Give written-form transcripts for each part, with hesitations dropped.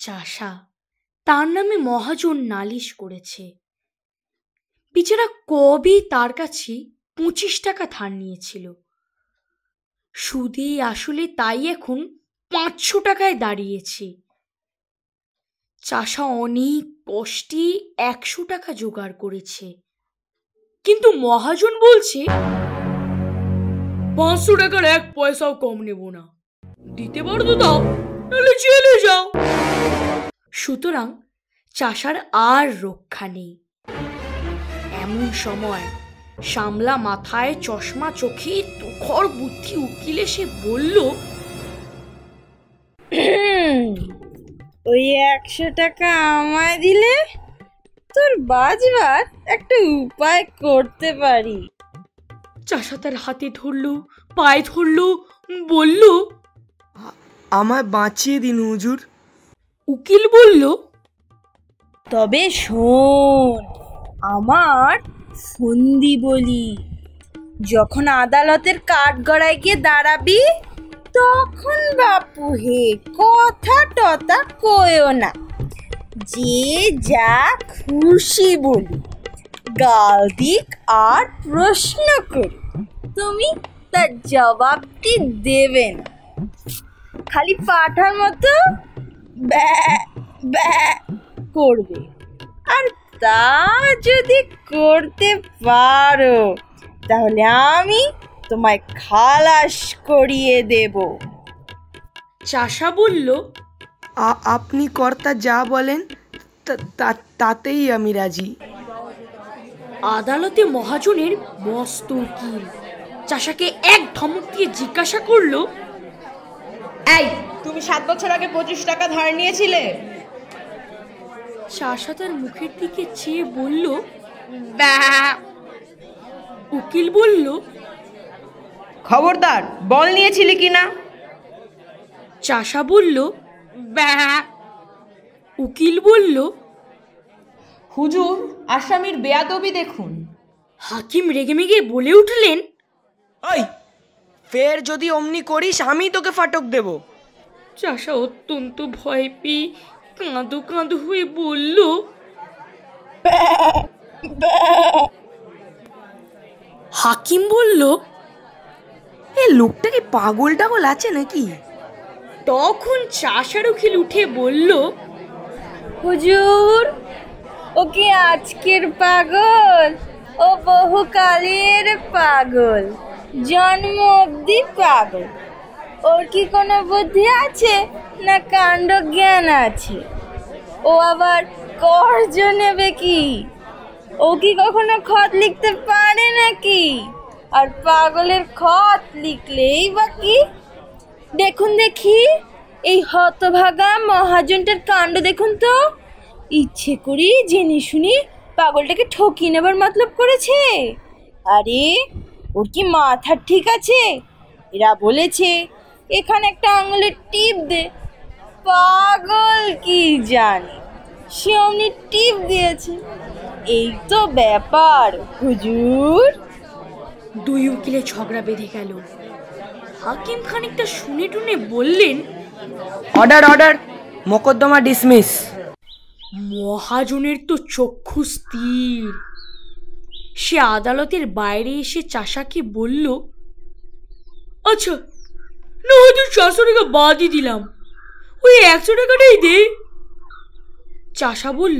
চাষা তার নামে মহাজন নালিশ করেছে। বেচারা কবে তার কাছে 25 টাকা ধার নিয়েছিল, সুদে আসলে তাই এখন 500 টাকায় দাঁড়িয়েছে। চাষা অনেক কষ্টে 100 টাকা জোগাড় করেছে, কিন্তু মহাজন বলছে 500 টাকার 1 পয়সাও কম নেব না, দিতে পারো তো দাও, নাহলে জেলে যাও। সুতরাং চাষার আর রক্ষা নেই। এমন সময় সামলা মাথায়, চশমা চোখে, তুখর বুদ্ধি উকিল এসে বলল, ওই 100 টাকা আমায় দিলে তোর বাঁচবার একটা উপায় করতে পারি। চাষা তার হাতে ধরলো, পায়ে ধরলো, বলল, আমায় বাঁচিয়ে দিন হুজুর। উকিল বলল, তবে শোন, আমার ফন্দি বলি, যখন আদালতের কাঠগড়ায় গিয়ে দাঁড়াবি তখন বাপু হে কথা টথা কয়ও না, যে যা খুশি বলি, গাল দিক আর প্রশ্ন করি, তুমি তার জবাবটি দেবে না, খালি পাঠার মতো ব্যা ব্যা করবে। আর তা যদি করতে পারো তাহলে আমি তোমায় খালাস করিয়ে দেব। চাষা বলল, আপনি কর্তা যা বলেন তাতেই আমি রাজি। আদালতে মহাজনের মস্ত উকিল চাষাকে এক ধমক দিয়ে জিজ্ঞাসা করলো, এই, তুমি 7 বছর আগে 25 টাকা ধার নিয়েছিলে? চাষা তার মুখের দিকে চেয়ে বলল, উকিল বলল, খবরদার, বল নিয়েছিলি কিনা? চাষা বলল, উকিল বলল, হুজুর, আসামির বেয়াদবি দেখুন। হাকিম রেগেমেগে বলে উঠলেন, ওই ফের যদি অমনি করিস আমি তোকে ফাটক দেব। চাষা অত্যন্ত ভয় পেয়ে কাঁদো কাঁদো হয়ে বলল, হাকিম বলল, এ লোকটা কি পাগল টাগল আছে নাকি? তখন চাষার উকিল উঠে বলল, হুজুর, ও কি আজকের পাগল, ও বহুকালের পাগল, জন্ম অবধি পাগল। ওর কি কোনো বুদ্ধি আছে না কাণ্ড জ্ঞান আছে? ও আবার কর্জ নেবে কি? ও কি কখনো খত লিখতে পারে নাকি? আর পাগলের খত লিখলেই বা কি? দেখুন দেখি এই হতভাগা মহাজনটার কাণ্ড দেখুন তো, ইচ্ছে করি জেনে শুনি পাগলটাকে ঠকিয়ে নেবার মতলব করেছে। আরে ওর কি মাথা ঠিক আছে? এরা বলেছে এখানে একটা আঙুলের টিপ দে, পাগল কি জানে, সে অমনি টিপ দিয়েছে। এই তো ব্যাপার হুজুর। দুই উকিলে ঝগড়া বেঁধে গেল। হাকিম খানিকটা শুনে টুনে বললেন, অর্ডার অর্ডার, মোকদ্দমা ডিসমিস। মহাজনের তো চক্ষু স্থির। সে আদালতের বাইরে এসে চাষাকে বলল, আচ্ছা, না হয়তো 400 টাকা বাদই দিলাম, ওই 100 টাকাটাই দে। চাষা বলল,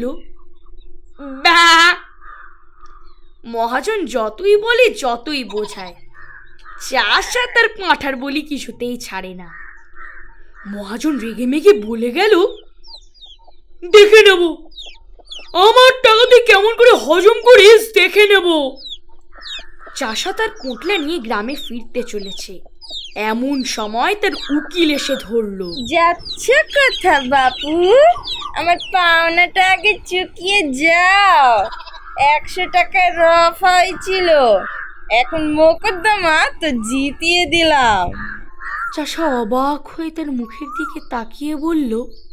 মহাজন যতই বলে যতই বোঝায়, চাষা তার পাঁঠার বলি কিছুতেই ছাড়ে না। মহাজন রেগে মেগে বলে গেল, দেখে নেব, আমার টাকাতে কেমন করে হজম করিস দেখে নেব। চাষা তার কোটলা নিয়ে গ্রামে ফিরতে চলেছে, এমন সময় তার উকিল এসে ধরল। যাচ্ছে কথা বাপু, আমার পাওনাটা আগে চুকিয়ে যাও। 100 টাকায় রফা হয়েছিল, এখন মোকদ্দমা তো জিতিয়ে দিলাম। চাষা অবাক হয়ে তার মুখের দিকে তাকিয়ে বলল,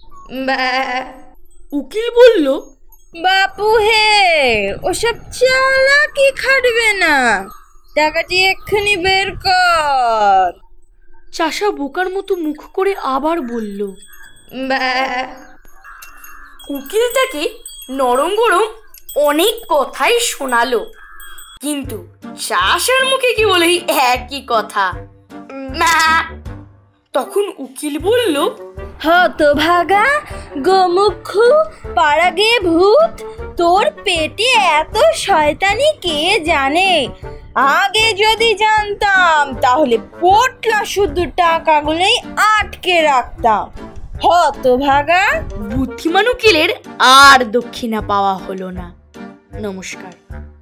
উকিল বলল, বাপু হে, ওসব চালাকি খাটবে না, টাকাটি এক্ষুনি বের কর। চাষা বোকার মতো মুখ করে আবার বলল, উকিল তাকে নরম গরম অনেক কথাই শোনালো, কিন্তু চাষার মুখে কি বলে একই কথা, মা। তখন উকিল বলল, হতভাগা, গোমুখু, পাড়াগে ভূত, তোর পেটে এত শয়তানি কে জানে? আগে যদি জানতাম তাহলে পোটলা শুদ্ধ টাকাগুলোই আটকে রাখতাম। হতভাগা। বুদ্ধিমান উকিলের আর দক্ষিণা পাওয়া হলো না। নমস্কার।